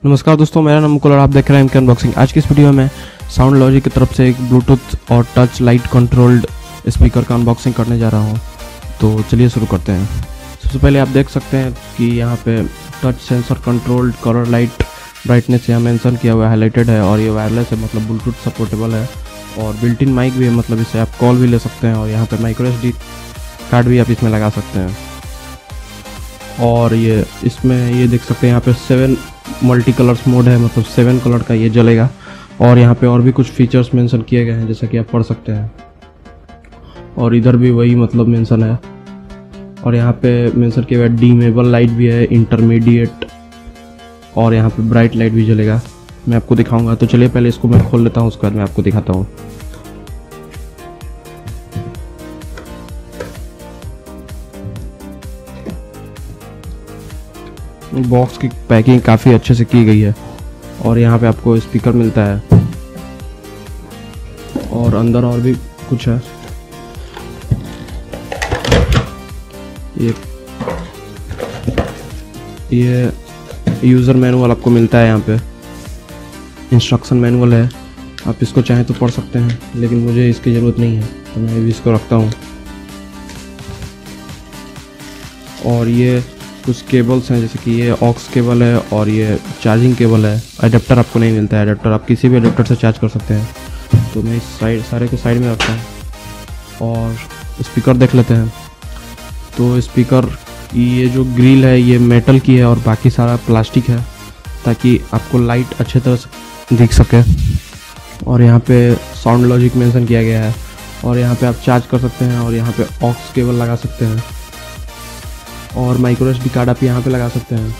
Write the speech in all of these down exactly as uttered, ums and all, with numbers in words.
नमस्कार दोस्तों, मेरा नाम मुकुल और आप देख रहे हैं एम के अनबॉक्सिंग। आज की इस वीडियो में साउंड लॉजिक की तरफ से एक ब्लूटूथ और टच लाइट कंट्रोल्ड स्पीकर का अनबॉक्सिंग करने जा रहा हूं। तो चलिए शुरू करते हैं। सबसे पहले आप देख सकते हैं कि यहाँ पे touch sensor controlled colour light brightness यहाँ मेंशन किया हुआ है, हाईलाइटेड है, और ये वायरलेस है, मतलब ब्लूटूथ सपोर्टेबल है, और बिल्ट इन माइक भी है, मतलब इससे आप कॉल भी ले सकते हैं, और यहाँ पे माइक्रो एस डी कार्ड भी आप इसमें लगा सकते हैं। और ये इसमें ये देख सकते हैं यहाँ पे सेवन मल्टी कलर्स मोड है, मतलब सेवन कलर का ये जलेगा। और यहाँ पे और भी कुछ फीचर्स मेंशन किए गए हैं जैसा कि आप पढ़ सकते हैं, और इधर भी वही मतलब मेंशन है। और यहाँ पे मेंशन किया हुआ डीमेबल लाइट भी है, इंटरमीडिएट, और यहाँ पे ब्राइट लाइट भी जलेगा। मैं आपको दिखाऊंगा, तो चलिए पहले इसको मैं खोल लेता हूँ, उसके बाद मैं आपको दिखाता हूँ। बॉक्स की पैकिंग काफ़ी अच्छे से की गई है, और यहाँ पे आपको स्पीकर मिलता है, और अंदर और भी कुछ है। ये ये यूज़र मैनुअल आपको मिलता है, यहाँ पे इंस्ट्रक्शन मैनुअल है, आप इसको चाहें तो पढ़ सकते हैं, लेकिन मुझे इसकी ज़रूरत नहीं है तो मैं भी इसको रखता हूँ। और ये कुछ केबल्स हैं, जैसे कि ये ऑक्स केबल है और ये चार्जिंग केबल है। अडेप्टर आपको नहीं मिलता है, अडेप्टर आप किसी भी अडेप्टर से चार्ज कर सकते हैं। तो मैं इस साइड सारे को साइड में रखता हूँ, और स्पीकर देख लेते हैं। तो स्पीकर ये जो ग्रिल है ये मेटल की है, और बाकी सारा प्लास्टिक है, ताकि आपको लाइट अच्छे तरह से दिख सके। और यहाँ पे साउंड लॉजिक मेंशन किया गया है, और यहाँ पे आप चार्ज कर सकते हैं, और यहाँ पे ऑक्स केबल लगा सकते हैं, और माइक्रो एस डी कार्ड आप यहाँ पे लगा सकते हैं।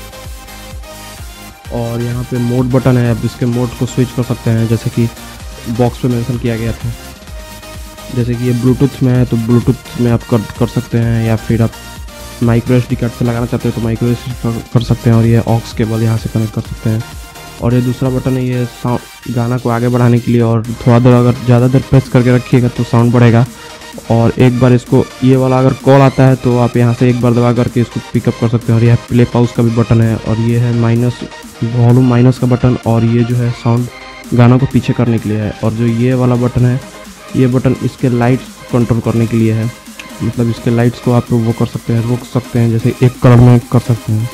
और यहाँ पे मोड बटन है, आप इसके मोड को स्विच कर सकते हैं, जैसे कि बॉक्स पे मेंशन किया गया था। जैसे कि ये ब्लूटूथ में है तो ब्लूटूथ में आप कर कर सकते हैं, या फिर आप माइक्रो एस डी कार्ड से लगाना चाहते हैं तो माइक्रो एस डी कर, कर सकते हैं। और ये ऑक्स केबल यहाँ से कनेक्ट कर सकते हैं। और ये दूसरा बटन है, ये साउंड गाना को आगे बढ़ाने के लिए, और थोड़ा देर अगर ज़्यादा देर प्रेस करके रखिएगा तो साउंड बढ़ेगा। और एक बार इसको ये वाला अगर कॉल आता है तो आप यहाँ से एक बार दबा करके इसको पिकअप कर सकते हैं। और यह प्ले पाउस का भी बटन है, और ये है माइनस वॉल्यूम माइनस का बटन, और ये जो है साउंड गाना को पीछे करने के लिए है। और जो ये वाला बटन है, ये बटन इसके लाइट्स कंट्रोल करने के लिए है, मतलब इसके लाइट्स को आप वो कर सकते हैं, रोक सकते हैं, जैसे एक कलर में कर सकते हैं।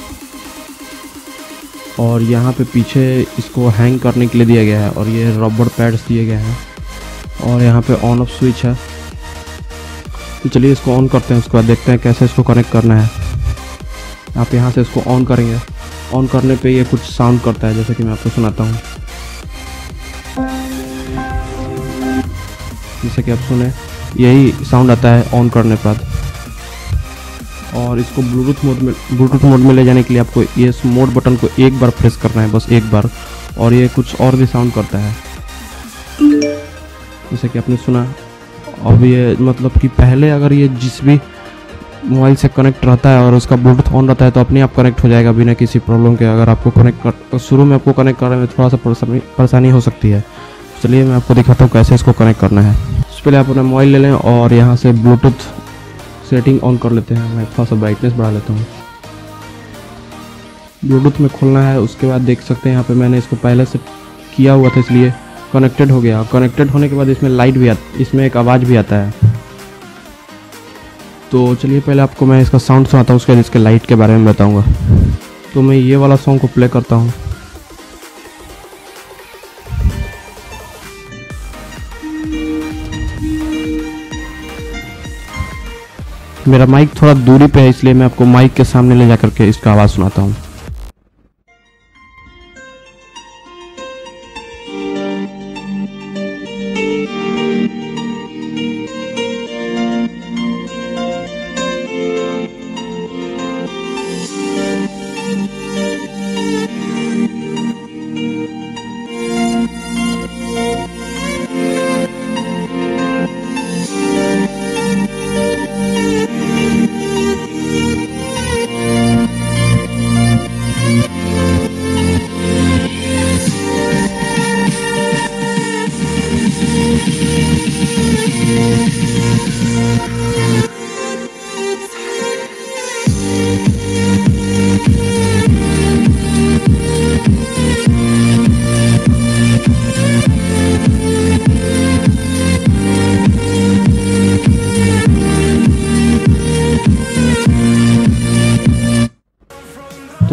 और यहाँ पे पीछे इसको हैंग करने के लिए दिया गया है, और ये रबर पैड्स दिए गए हैं। और यहाँ पे ऑन ऑफ स्विच है। तो चलिए इसको ऑन करते हैं, उसके बाद देखते हैं कैसे इसको कनेक्ट करना है। आप यहाँ से इसको ऑन करेंगे, ऑन करने पे ये कुछ साउंड करता है, जैसे कि मैं आपको सुनाता हूँ। जैसे कि आप सुने, यही साउंड आता है ऑन करने पर। और इसको ब्लूटूथ मोड में ब्लूटूथ मोड में ले जाने के लिए आपको ये मोड बटन को एक बार प्रेस करना है, बस एक बार, और ये कुछ और भी साउंड करता है, जैसे कि आपने सुना। अब ये मतलब कि पहले अगर ये जिस भी मोबाइल से कनेक्ट रहता है और उसका ब्लूटूथ ऑन रहता है तो अपने आप कनेक्ट हो जाएगा बिना किसी प्रॉब्लम के। अगर आपको कनेक्ट कर शुरू में आपको कनेक्ट करने में थोड़ा सा परेशानी हो सकती है। चलिए मैं आपको दिखाता हूँ कैसे इसको कनेक्ट करना है। उससे पहले आप अपना मोबाइल ले लें, और यहाँ से ब्लूटूथ सेटिंग ऑन कर लेते हैं। मैं थोड़ा सा ब्राइटनेस बढ़ा लेता हूँ। ब्लूटूथ में खोलना है, उसके बाद देख सकते हैं यहाँ पे मैंने इसको पहले से किया हुआ था, इसलिए कनेक्टेड हो गया। कनेक्टेड होने के बाद इसमें लाइट भी आती, इसमें एक आवाज़ भी आता है। तो चलिए पहले आपको मैं इसका साउंड सुनाता हूँ, उसके बाद इसके लाइट के बारे में बताऊँगा। तो मैं ये वाला सॉन्ग को प्ले करता हूँ। मेरा माइक थोड़ा दूरी पे है, इसलिए मैं आपको माइक के सामने ले जाकर के इसका आवाज़ सुनाता हूँ।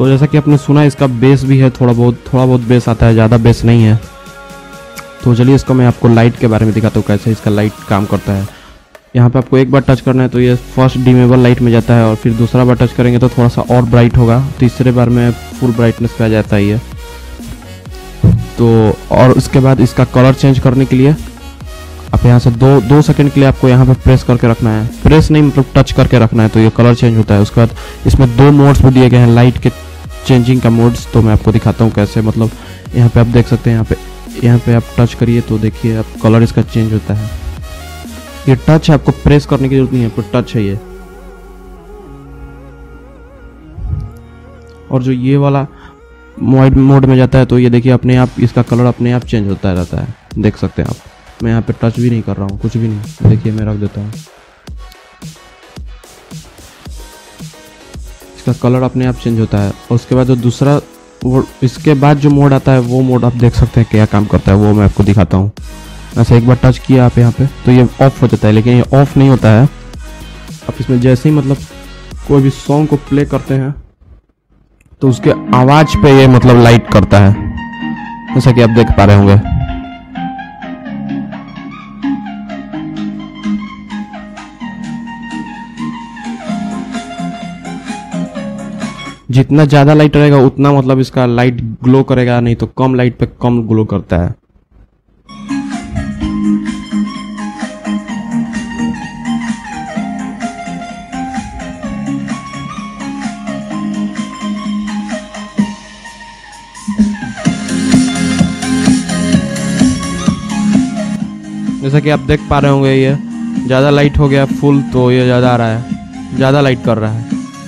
तो जैसा कि आपने सुना इसका बेस भी है, थोड़ा बहुत थोड़ा बहुत बेस आता है, ज़्यादा बेस नहीं है। तो चलिए इसको मैं आपको लाइट के बारे में दिखाता हूँ कैसे इसका लाइट काम करता है। यहाँ पे आपको एक बार टच करना है तो ये फर्स्ट डिमेबल लाइट में जाता है, और फिर दूसरा बार टच करेंगे तो थोड़ा सा और ब्राइट होगा, तीसरे बार में फुल ब्राइटनेस पे आ जाता है ये। तो और उसके बाद इसका कलर चेंज करने के लिए आप यहाँ से दो दो सेकंड के लिए आपको यहाँ पे प्रेस करके रखना है, प्रेस नहीं मतलब टच करके रखना है, तो ये कलर चेंज होता है। उसके बाद इसमें दो मोड्स भी दिए गए हैं लाइट के चेंजिंग का मोड्स, तो मैं आपको दिखाता हूँ कैसे। मतलब यहाँ पे आप देख सकते हैं, यहाँ पे यहाँ पे आप टच करिए तो देखिए आप कलर इसका चेंज होता है। ये टच है, आपको प्रेस करने की जरूरत नहीं है, आपको टच है ये। और जो ये वाला वाइट मोड में जाता है तो ये देखिए अपने आप इसका कलर अपने आप चेंज होता रहता है, देख सकते हैं आप। मैं यहाँ पे टच भी नहीं कर रहा हूँ, कुछ भी नहीं, देखिए मैं रख देता हूँ, इसका कलर अपने आप चेंज होता है। और उसके बाद जो दूसरा वो इसके बाद जो मोड आता है वो मोड आप देख सकते हैं क्या काम करता है, वो मैं आपको दिखाता हूँ। ऐसे एक बार टच किया आप यहाँ पे तो ये ऑफ हो जाता है, लेकिन ये ऑफ नहीं होता है। आप इसमें जैसे ही मतलब कोई भी सॉन्ग को प्ले करते हैं तो उसके आवाज पे ये मतलब लाइट करता है, जैसा कि आप देख पा रहे होंगे। जितना ज़्यादा लाइट रहेगा उतना मतलब इसका लाइट ग्लो करेगा, नहीं तो कम लाइट पे कम ग्लो करता है। जैसा कि आप देख पा रहे होंगे ये ज़्यादा लाइट हो गया फुल, तो ये ज़्यादा आ रहा है, ज़्यादा लाइट कर रहा है।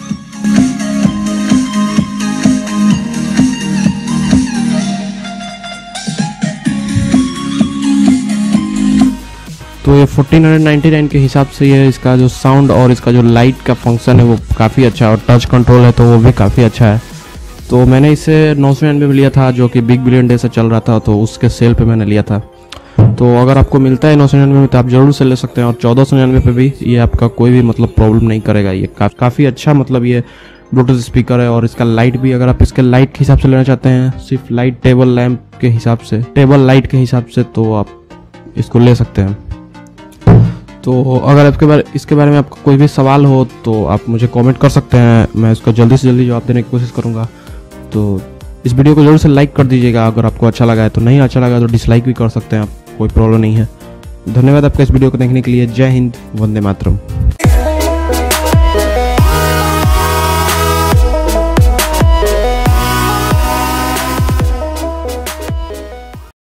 तो ये फोर्टीन नाइन्टी नाइन के हिसाब से ये इसका जो साउंड और इसका जो लाइट का फंक्शन है वो काफ़ी अच्छा है, और टच कंट्रोल है तो वो भी काफ़ी अच्छा है। तो मैंने इसे नौ सौ निन्यानवे में लिया था, जो कि बिग बिलियन डे से चल रहा था, तो उसके सेल पे मैंने लिया था। तो अगर आपको मिलता है नौ सौ निन्यानवे में तो आप जरूर से ले सकते हैं, और चौदह सौ निन्यानवे पे भी ये आपका कोई भी मतलब प्रॉब्लम नहीं करेगा। ये का, काफ़ी अच्छा मतलब ये ब्लूटूथ स्पीकर है। और इसका लाइट भी, अगर आप इसके लाइट के हिसाब से लेना चाहते हैं, सिर्फ लाइट टेबल लैंप के हिसाब से, टेबल लाइट के हिसाब से, तो आप इसको ले सकते हैं। तो अगर आपके बारे इसके बारे में आपको कोई भी सवाल हो तो आप मुझे कमेंट कर सकते हैं, मैं इसको जल्दी से जल्दी जवाब देने की कोशिश करूँगा। तो इस वीडियो को जरूर से लाइक कर दीजिएगा अगर आपको अच्छा लगा है, तो नहीं अच्छा लगा तो डिसलाइक भी कर सकते हैं आप, कोई प्रॉब्लम नहीं है। धन्यवाद आपका इस वीडियो को देखने के लिए। जय हिंद, वंदे मातरम।